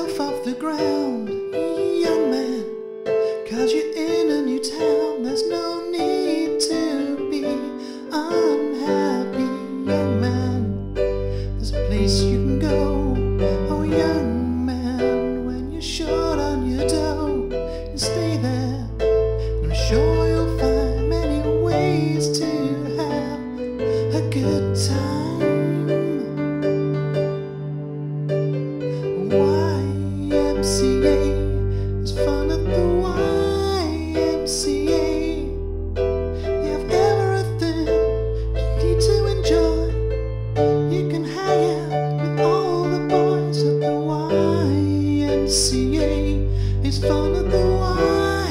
yourself off the ground, young man, 'cause you're in a new town. There's no need to be unhappy, young man. There's a place you can go, oh young man, when you're short on your dough. And stay there, I'm sure you'll find many ways to have a good time. YMCA is fun at the YMCA. They have everything you need to enjoy. You can hang out with all the boys at the YMCA. It's fun at the YMCA.